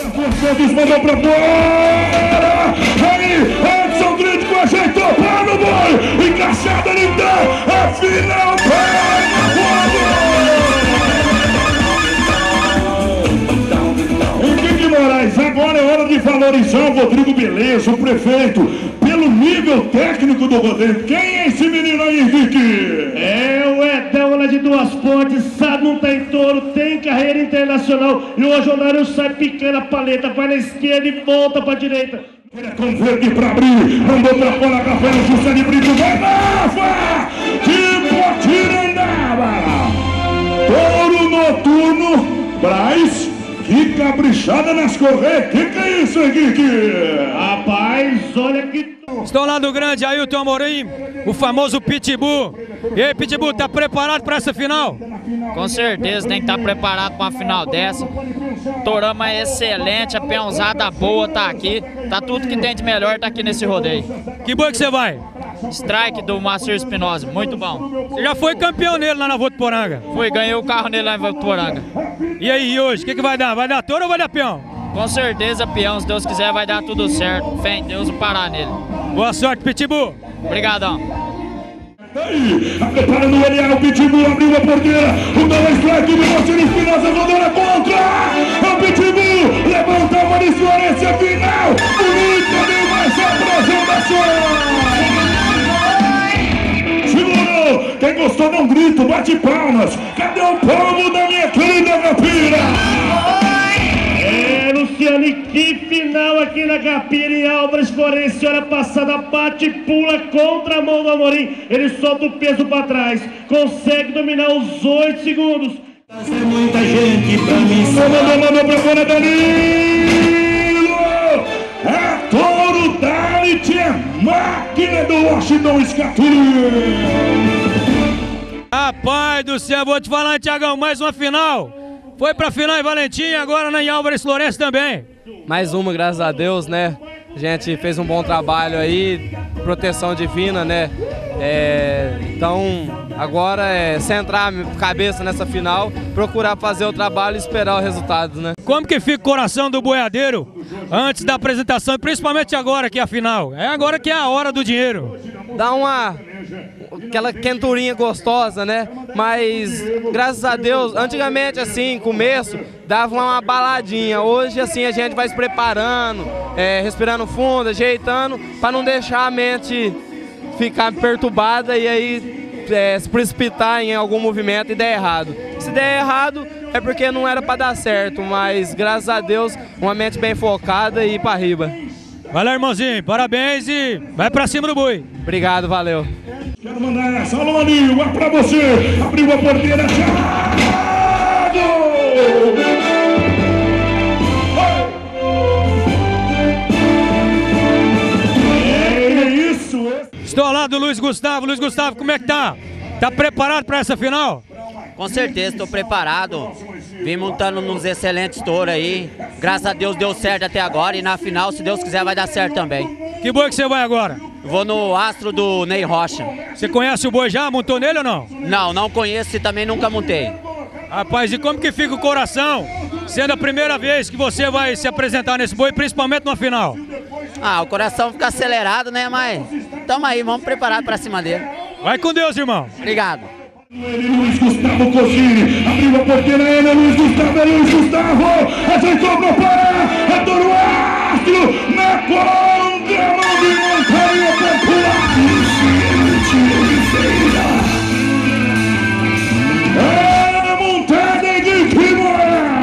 Santos mandou pra fora. Aí, Edson Crítico ajeitou para o boi. Encaixado ele dá. A final vai na Henrique Moraes, agora é hora de valorizar o Rodrigo Beleza, o prefeito, pelo nível técnico do rodeio. Quem é esse menino aí, Henrique? É o Edão lá de Duas Pontes, sabe, não tem touro, tem carreira internacional. E hoje o Honorário sai picando a paleta, vai na esquerda e volta pra direita. Com verde pra abrir, mandou pra fora, Rafael Justa de Brito, vai Rafa! Tipo Tirandaba! Touro noturno, Braz, que caprichada nas correias, que é isso, Henrique? Rapaz, olha que... Estou lá do grande Ailton Amorim, o famoso Pitbull. E aí, Pitbull, tá preparado para essa final? Com certeza tem que estar preparado para uma final dessa. Torama é excelente, a peãozada boa tá aqui. Tá tudo que tem de melhor tá aqui nesse rodeio. Que boi que você vai? Strike do Márcio Espinosa, muito bom. Você já foi campeão nele lá na Votuporanga? Fui, ganhei o carro nele lá em Votuporanga. E aí, hoje, o que vai dar? Vai dar touro ou vai dar peão? Com certeza, peão, se Deus quiser vai dar tudo certo. Fé em Deus, parar nele. Boa sorte, Pitbull. Obrigadão. Aí, preparando o Eliel, o Pitbull abriu a porteira. O double strike de Márcio Espinosa, rodando contra. O Pitbull levanta a Maurício Florencio, a final. Bonita demais a apresentação. Segurou. Quem gostou, dá um grito, bate palmas. Cadê o povo da minha querida Gapira? Luciano, e que final aqui na Gapira em Álvares Florencio. Hora passada, bate e pula contra a mão do Amorim. Ele solta o peso para trás, consegue dominar os 8 segundos. É muita gente pra mim. Mandou pra fora, Danilo. É touro Dalit, é máquina do Washington Scaturi. Rapaz do céu, vou te falar, Thiagão, mais uma final. Foi pra final em Valentim, agora em Álvares Florencio também. Mais uma, graças a Deus, né? A gente fez um bom trabalho aí, proteção divina, né? Então, agora é centrar a cabeça nessa final, procurar fazer o trabalho e esperar o resultado, né? Como que fica o coração do boiadeiro antes da apresentação, principalmente agora que é a final? É agora que é a hora do dinheiro. Dá aquela quenturinha gostosa, né? Mas, graças a Deus, antigamente, assim, começo, dava uma baladinha. Hoje, assim, a gente vai se preparando, respirando fundo, ajeitando, para não deixar a mente ficar perturbada e aí se precipitar em algum movimento e der errado. Se der errado, é porque não era para dar certo, mas, graças a Deus, uma mente bem focada e ir para riba. Valeu, irmãozinho, parabéns e vai pra cima do boi. Obrigado, valeu. Quero mandar essa, alô, Aninho, é pra você. Abriu a porteira, Thiago! É isso. Estou ao lado do Luiz Gustavo. Luiz Gustavo, como é que tá? Tá preparado pra essa final? Com certeza, estou preparado. Vim montando uns excelentes touros aí. Graças a Deus deu certo até agora e na final, se Deus quiser, vai dar certo também. Que boi que você vai agora? Vou no Astro do Ney Rocha. Você conhece o boi já? Montou nele ou não? Não conheço e também nunca montei. Rapaz, e como que fica o coração, sendo a primeira vez que você vai se apresentar nesse boi, principalmente na final? O coração fica acelerado, né? Mas tamo aí, vamos preparar pra cima dele. Vai com Deus, irmão. Obrigado. Luiz Gustavo Cosini, abriu a porteira, Luiz Gustavo, ajeitou pra parar, é Toro Astro, na contramão de Montanha Popular, Luciano Oliveira, montada de Quimora.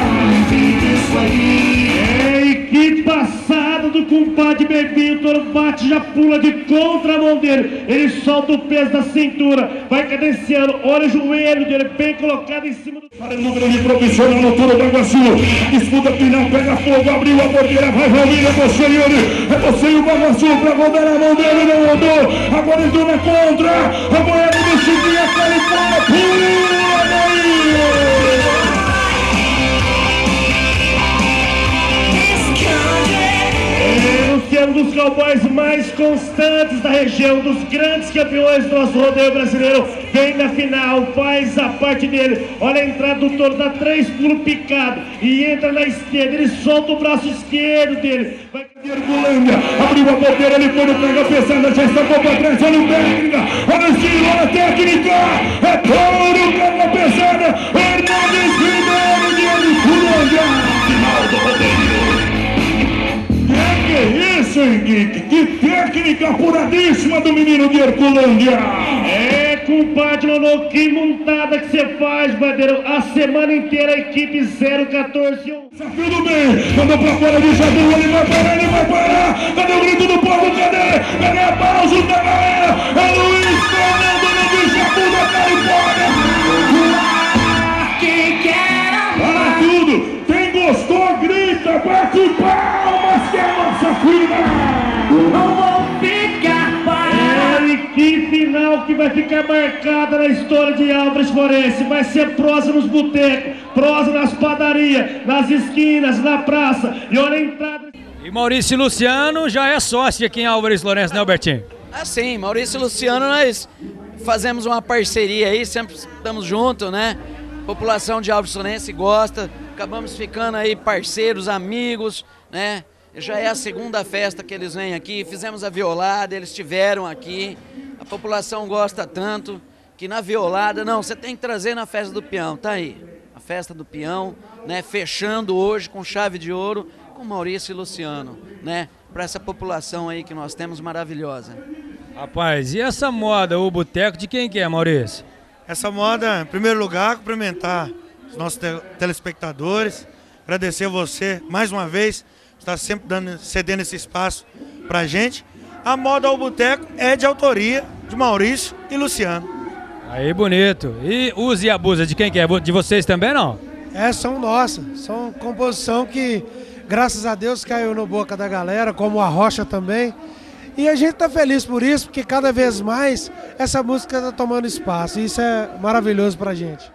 Que passada do compadre Bebinho, o touro bate, já pula de contramão dele, ele solta o peso da cintura, vai cadenciando, olha o joelho dele bem colocado em cima do... Para o número de profissional no touro do Iguaçu, disputa final, pega fogo, abriu a porteira, vai Valmir, é você e o Baguaçu para rodar a mão dele, não rodou, agora entrou na contra, a boiada do Chiquinho, a Califórnia, pula daí! Um dos cowboys mais constantes da região, dos grandes campeões do nosso rodeio brasileiro, vem na final, faz a parte dele. Olha a entrada do touro, dá 3 pulos picado e entra na esquerda, ele solta o braço esquerdo dele. Vai Herculândia, abriu a bobeira, ele foi no pega pesada, já está para trás, olha o técnica, olha o estilo, olha a técnica, é touro, pega pesada, Hernandes Ribeiro de Herculândia, final do rodeio. Que é isso, Henrique? Que técnica apuradíssima do menino de Herculândia. É, compadre Lolo, que montada que você faz, Bandeira. A semana inteira a equipe 014. Tudo bem, mandou pra fora de Jadu, ele vai parar. Cadê o grito do povo? Cadê a pausa da galera? É Luiz Fernando no Jadu da Califórnia. Para tudo, quem gostou grita, bate palmas que é a nossa final. Não vou ficar parado. É, que final que vai ficar marcada na história de Álvares Florense. Vai ser prosa nos botecos, prosa nas padarias, nas esquinas, na praça. E olha a entrada. E Maurício e Luciano já é sócio aqui em Álvares Florense, né, Albertinho? Ah, sim, Maurício e Luciano, nós fazemos uma parceria aí, sempre estamos juntos, né? A população de Álvares Florense gosta, acabamos ficando aí parceiros, amigos, né? Já é a segunda festa que eles vêm aqui, fizemos a violada, eles estiveram aqui, a população gosta tanto que na violada, não, você tem que trazer na festa do peão, tá aí, a festa do peão, né, fechando hoje com chave de ouro com Maurício e Luciano, né, para essa população aí que nós temos maravilhosa. Rapaz, e essa moda, o boteco, de quem que é, Maurício? Essa moda, em primeiro lugar, cumprimentar os nossos telespectadores, agradecer a você mais uma vez, está sempre cedendo esse espaço pra gente. A moda ao boteco é de autoria de Maurício e Luciano. Aí, bonito. E Usa e Abusa, de quem que é? De vocês também, não? É, são nossas. São composição que, graças a Deus, caiu no boca da galera, como a Rocha também. E a gente tá feliz por isso, porque cada vez mais essa música tá tomando espaço. E isso é maravilhoso pra gente.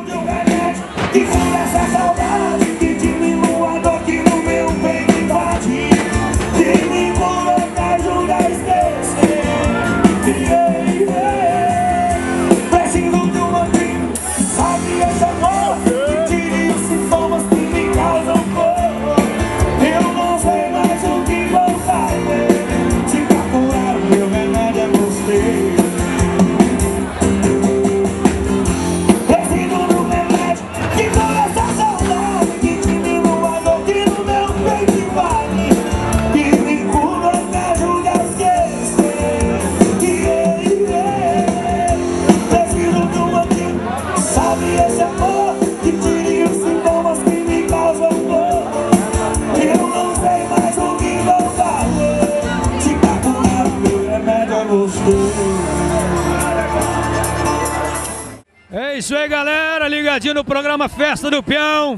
É isso aí, galera, ligadinho no programa Festa do Peão.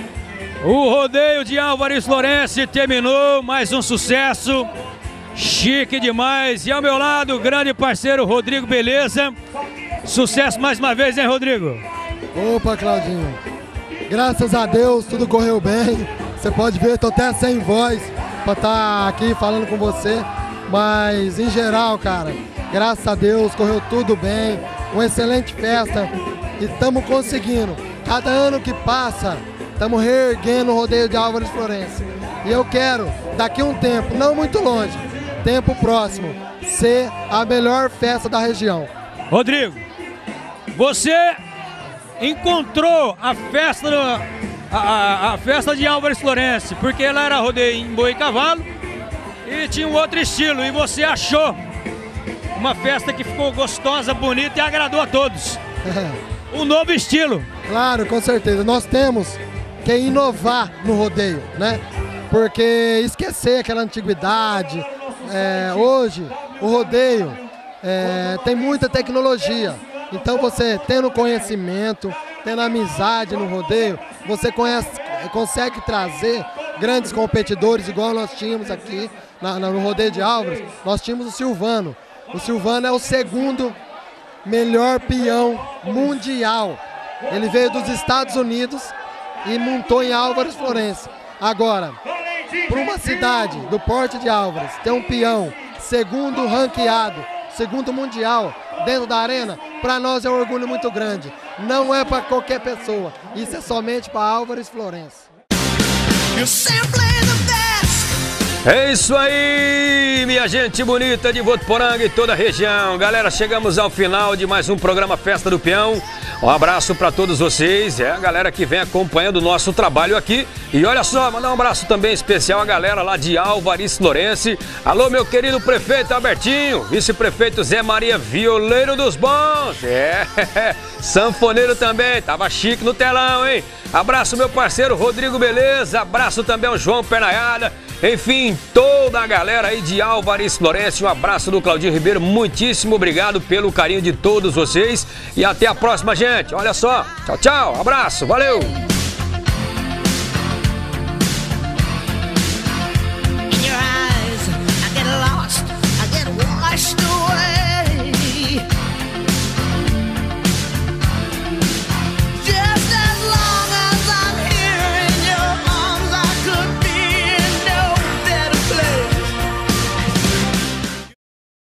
O rodeio de Álvares Florense terminou, mais um sucesso, chique demais. E ao meu lado, o grande parceiro Rodrigo Beleza. Sucesso mais uma vez, hein, Rodrigo? Opa, Claudinho, graças a Deus tudo correu bem. Você pode ver, tô até sem voz para estar aqui falando com você, mas em geral, cara, graças a Deus correu tudo bem. Uma excelente festa e estamos conseguindo. Cada ano que passa, estamos reerguendo o rodeio de Álvares Florense. E eu quero, daqui a um tempo, não muito longe, tempo próximo, ser a melhor festa da região. Rodrigo, você encontrou a festa, a festa de Álvares Florense, porque ela era rodeio em boi e cavalo e tinha um outro estilo, e você achou uma festa que ficou gostosa, bonita e agradou a todos. Um novo estilo. Claro, com certeza. Nós temos que inovar no rodeio, né? Porque esquecer aquela antiguidade. Hoje, o rodeio tem muita tecnologia. Então você tendo conhecimento, tendo amizade no rodeio, você consegue trazer grandes competidores, igual nós tínhamos aqui no rodeio de Álvares. Nós tínhamos o Silvano. O Silvano é o segundo melhor peão mundial. Ele veio dos Estados Unidos e montou em Álvares Florense. Agora, para uma cidade do porte de Álvares ter um peão segundo ranqueado, segundo mundial dentro da arena, para nós é um orgulho muito grande. Não é para qualquer pessoa, isso é somente para Álvares Florencio. É isso aí, minha gente bonita de Votuporanga e toda a região. Galera, chegamos ao final de mais um programa Festa do Peão. Um abraço para todos vocês, a galera que vem acompanhando o nosso trabalho aqui. E olha só, mandar um abraço também especial à galera lá de Álvares Florencio. Alô, meu querido prefeito Albertinho, vice-prefeito Zé Maria, violeiro dos bons. Sanfoneiro também, tava chique no telão, hein? Abraço meu parceiro Rodrigo Beleza, abraço também ao João Pernaiada. Enfim, toda a galera aí de Álvares Florencio, um abraço do Claudinho Ribeiro, muitíssimo obrigado pelo carinho de todos vocês e até a próxima, gente. Olha só, tchau, tchau, abraço, valeu!